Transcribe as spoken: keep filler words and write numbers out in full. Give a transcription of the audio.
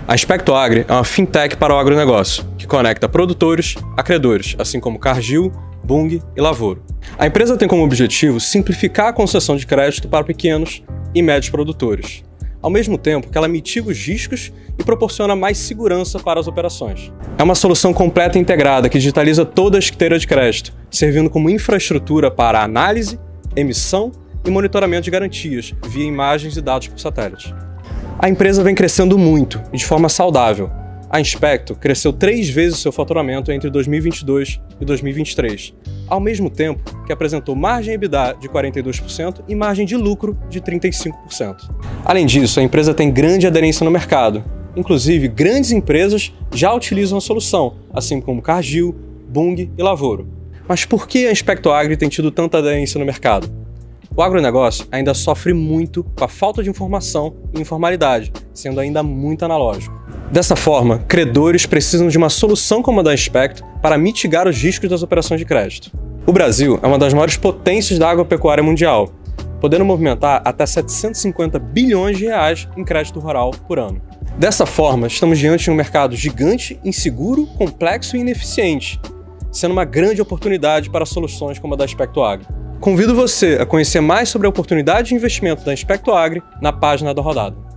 A Aspecto Agri é uma fintech para o agronegócio, que conecta produtores a credores, assim como Cargill, Bunge e Lavoro. A empresa tem como objetivo simplificar a concessão de crédito para pequenos e médios produtores, ao mesmo tempo que ela mitiga os riscos e proporciona mais segurança para as operações. É uma solução completa e integrada que digitaliza toda a esteira de crédito, servindo como infraestrutura para análise, emissão e monitoramento de garantias via imagens e dados por satélite. A empresa vem crescendo muito e de forma saudável. A Inspecto cresceu três vezes seu faturamento entre dois mil e vinte e dois e dois mil e vinte e três, ao mesmo tempo que apresentou margem EBITDA de quarenta e dois por cento e margem de lucro de trinta e cinco por cento. Além disso, a empresa tem grande aderência no mercado. Inclusive, grandes empresas já utilizam a solução, assim como Cargill, Bunge e Lavoro. Mas por que a Aspecto Agri tem tido tanta aderência no mercado? O agronegócio ainda sofre muito com a falta de informação e informalidade, sendo ainda muito analógico. Dessa forma, credores precisam de uma solução como a da Aspecto para mitigar os riscos das operações de crédito. O Brasil é uma das maiores potências da agropecuária mundial, podendo movimentar até setecentos e cinquenta bilhões de reais em crédito rural por ano. Dessa forma, estamos diante de um mercado gigante, inseguro, complexo e ineficiente, sendo uma grande oportunidade para soluções como a da Aspecto Agri. Convido você a conhecer mais sobre a oportunidade de investimento da Aspecto Agri na página da Rodada.